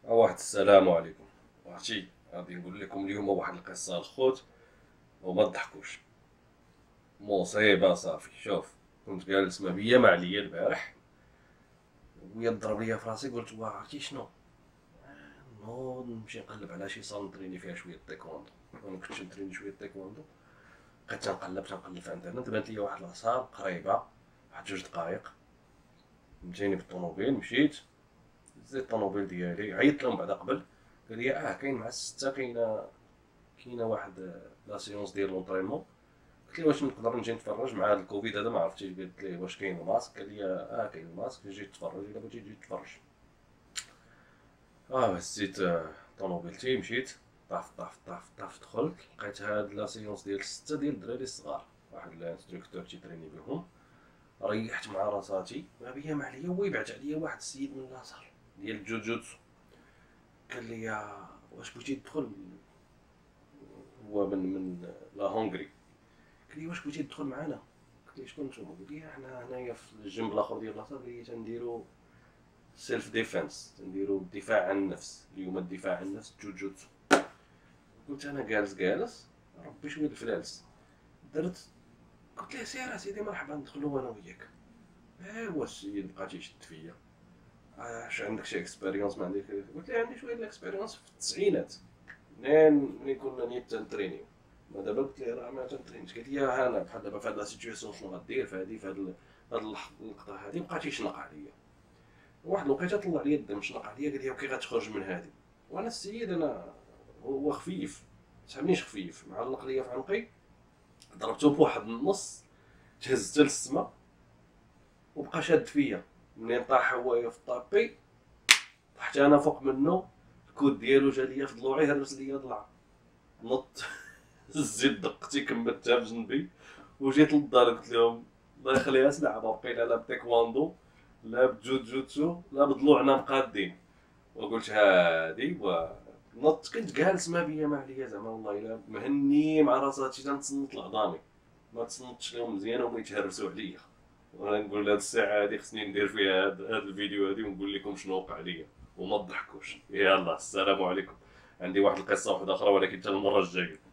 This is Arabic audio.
واحد السلام عليكم. عرفتي غادي نقول لكم اليوم واحد القصه الخوت وما تضحكوش. مصيبه صافي. شوف، كنت جالس ما بيا ما عليا البارح، ويا ضرب ليا في راسي، قلت واه عرفتي شنو، نوض نمشي نقلب على شي صال نتريني فيها شويه تايكوندو. انا كنت نتريني شويه تايكوندو، بقيت تنقلب في الانترنت، بانت لي واحد لاصال قريبه، واحد 2 دقائق. جاني بالطوموبيل، مشيت زدت الطوموبيل ديالي، عيطت لهم بعدا قبل، قال لي كاين مع الستة كاينه واحد لا سيونس ديال لونطرينمون. قلت ليه واش نقدر نجي نتفرج مع هذا الكوفيد هذا، ما عرفتش. قلت ليه واش كاين الماسك، قال لي كاين الماسك، جي تفرج الا بغيتي تجي تفرج. هزيت طوموبيلتي، مشيت طاف طاف طاف طاف، دخلت لقيت هاد لا سيونس ديال 6 ديال الدراري الصغار، واحد الانستركتور تيتريني بهم. ريحت مع راساتي ما بيا ما عليا، هو يبعت عليا واحد السيد من لاصال ديال الجوجوتسو، قال لي واش بغيتي تدخل، هو من لا هونغري. قال لي واش بغيتي تدخل معنا، قلت لي شكون نتوما، قال لي حنا هنايا في الجنب الاخر ديال لاصال، قال لي تنديرو سيلف ديفنس، تنديرو الدفاع عن النفس، اليوم الدفاع عن النفس جوجوتسو. قلت انا جالس ربي شويه الفلالس درت، قلت ليه سير اسيدي مرحبا ندخلو انا وياك. هو السيد بقى تيشد فيا، اش عندك شي اكسبيريونس؟ ما عندك؟ قلت ليه عندي شويه الاكسبيريونس في التسعينات، منين ملي كنا نيت تنترينيو. ما دابا قلت ليه راه ما تنترينيش. قال لي انا بحال دابا في هاد لا سيتوياسيون شنو غدير في هاد اللقطه هادي. بقى تيشنق عليا، واحد الوقيته طلع لي الدم، شنق عليا، قال لي وكي غتخرج من هادي. وانا السيد انا هو خفيف، سحبنيش خفيف، معلق ليا في عنقي، ضربته بواحد النص، تهزت للسما وبقى شاد فيا. منين طاح هو في الطابي، طحت انا فوق منه، الكود ديالو جا ليا في ضلوعي، هرس ليا ضلع، نط. زيد دقتي كملتها في جنبي، وجيت للدار قلت لهم الله يخليها سلعه، بقينا لا بتايكواندو لا بجوجوتسو لا بضلوعنا مقادين. وقلت هادي نط، كنت جالس ما بيا ما عليا زعما، والله الا مهني مع راساتي تنتصنت لعظامي، ما تصنتش لهم مزيان وما يتهرسوا عليا. وانا نقول هاد الساعه هادي خصني ندير فيها هاد الفيديو هادي ونقول لكم شنو وقع ليا وما تضحكوش. يلا السلام عليكم. عندي واحد القصه واحده اخرى ولكن حتى المره الجايه.